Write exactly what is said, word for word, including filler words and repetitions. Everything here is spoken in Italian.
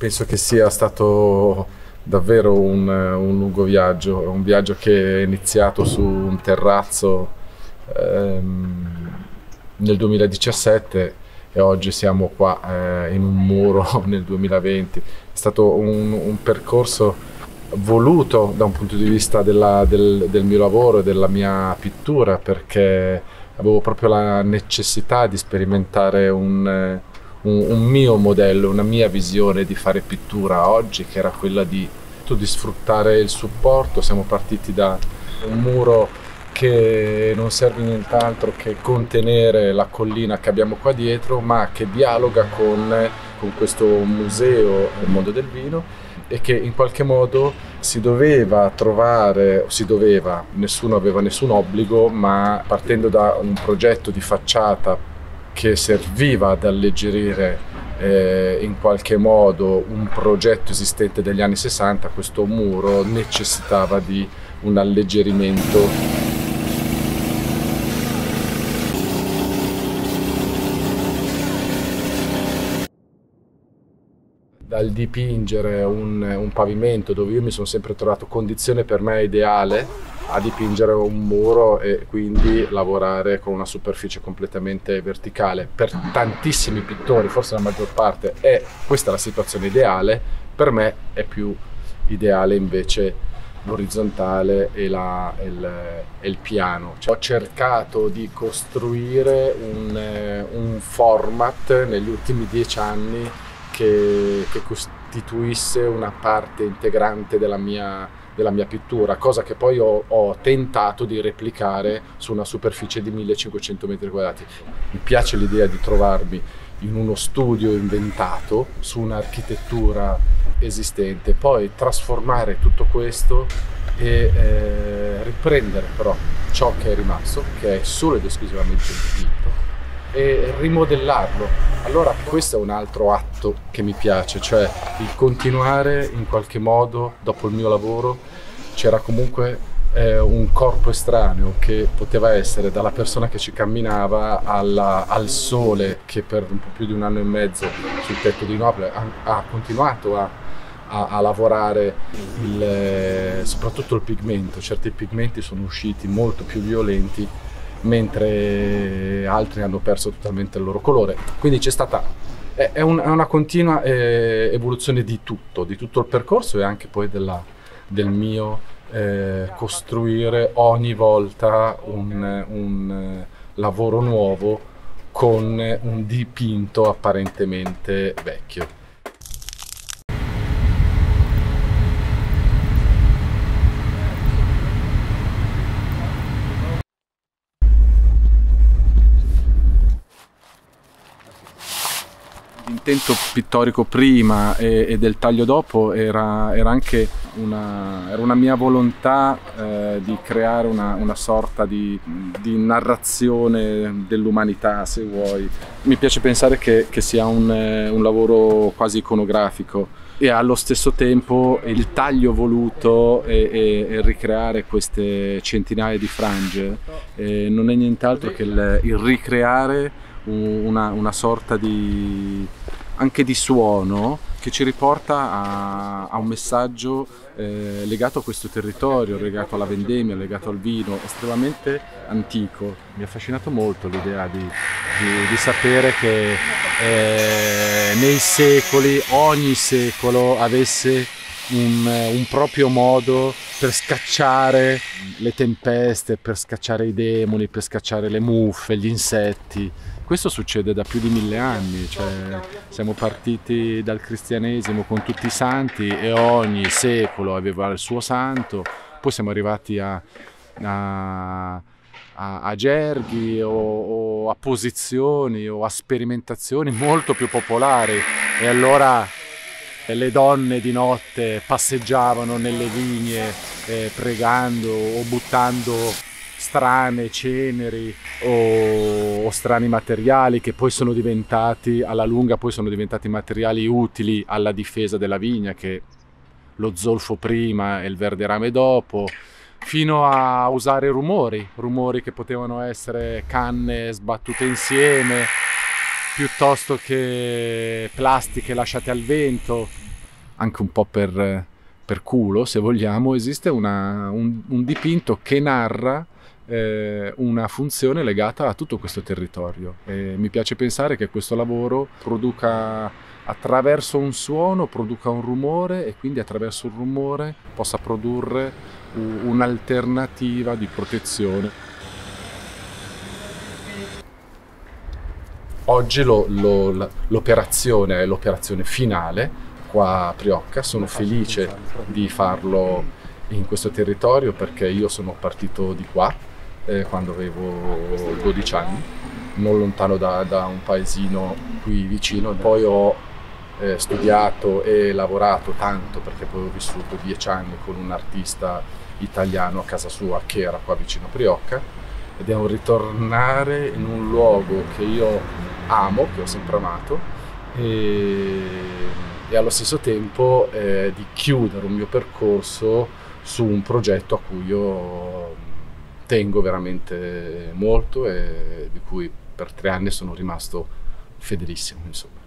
Penso che sia stato davvero un, un lungo viaggio, un viaggio che è iniziato su un terrazzo ehm, nel duemiladiciassette e oggi siamo qua eh, in un muro nel duemilaventi. È stato un, un percorso voluto da un punto di vista della, del, del mio lavoro e della mia pittura, perché avevo proprio la necessità di sperimentare un, un, un mio modello, una mia visione di fare pittura oggi, che era quella di, di sfruttare il supporto. Siamo partiti da un muro che non serve nient'altro che contenere la collina che abbiamo qua dietro, ma che dialoga con, con questo museo del mondo del vino, e che in qualche modo si doveva trovare, si doveva, nessuno aveva nessun obbligo, ma partendo da un progetto di facciata che serviva ad alleggerire eh, in qualche modo un progetto esistente degli anni sessanta, questo muro necessitava di un alleggerimento. Dal dipingere un, un pavimento dove io mi sono sempre trovato condizione per me ideale, a dipingere un muro e quindi lavorare con una superficie completamente verticale. Per tantissimi pittori, forse la maggior parte, è questa la situazione ideale. Per me è più ideale invece l'orizzontale e, la, e, il, e il piano. Cioè, ho cercato di costruire un, un format negli ultimi dieci anni Che, che costituisse una parte integrante della mia, della mia pittura, cosa che poi ho, ho tentato di replicare su una superficie di millecinquecento metri quadrati. Mi piace l'idea di trovarmi in uno studio inventato su un'architettura esistente, poi trasformare tutto questo e eh, riprendere però ciò che è rimasto, che è solo ed esclusivamente il dipinto, e rimodellarlo. Allora questo è un altro atto che mi piace, cioè il continuare in qualche modo. Dopo il mio lavoro c'era comunque eh, un corpo estraneo che poteva essere dalla persona che ci camminava alla, al sole che per un po' più di un anno e mezzo sul tetto di Napoli ha, ha continuato a, a, a lavorare il, soprattutto il pigmento. Certi pigmenti sono usciti molto più violenti, mentre altri hanno perso totalmente il loro colore. Quindi c'è stata, è, è, un, è una continua eh, evoluzione di tutto, di tutto il percorso e anche poi della, del mio eh, costruire ogni volta un, un lavoro nuovo con un dipinto apparentemente vecchio. L'intento pittorico prima e, e del taglio dopo era, era anche una, era una mia volontà eh, di creare una, una sorta di, di narrazione dell'umanità, se vuoi. Mi piace pensare che, che sia un, un lavoro quasi iconografico, e allo stesso tempo il taglio voluto e, e, e ricreare queste centinaia di frange eh, non è nient'altro che il, il ricreare Una, una sorta di anche di suono che ci riporta a, a un messaggio eh, legato a questo territorio, legato alla vendemmia, legato al vino, estremamente antico. Mi ha affascinato molto l'idea di, di, di sapere che eh, nei secoli, ogni secolo avesse un, un proprio modo per scacciare le tempeste, per scacciare i demoni, per scacciare le muffe, gli insetti. Questo succede da più di mille anni, cioè siamo partiti dal cristianesimo con tutti i santi e ogni secolo aveva il suo santo, poi siamo arrivati a, a, a, a gerghi o, o a posizioni o a sperimentazioni molto più popolari, e allora le donne di notte passeggiavano nelle vigne eh, pregando o buttando strane ceneri o, o strani materiali che poi sono diventati, alla lunga poi sono diventati materiali utili alla difesa della vigna, che lo zolfo prima e il verde rame dopo, fino a usare rumori, rumori che potevano essere canne sbattute insieme, piuttosto che plastiche lasciate al vento, anche un po' per, per culo, se vogliamo, esiste una, un, un dipinto che narra eh, una funzione legata a tutto questo territorio. E mi piace pensare che questo lavoro produca, attraverso un suono, produca un rumore, e quindi attraverso un rumore possa produrre un'alternativa di protezione. Oggi lo, lo, l'operazione è l'operazione finale qua a Priocca. Sono felice di farlo in questo territorio perché io sono partito di qua eh, quando avevo dodici anni, non lontano da, da un paesino qui vicino. Poi ho eh, studiato e lavorato tanto perché poi ho vissuto dieci anni con un artista italiano a casa sua che era qua vicino a Priocca, ed è un ritornare in un luogo che io amo, che ho sempre amato, e, e allo stesso tempo eh, di chiudere un mio percorso su un progetto a cui io tengo veramente molto e di cui per tre anni sono rimasto fedelissimo, insomma.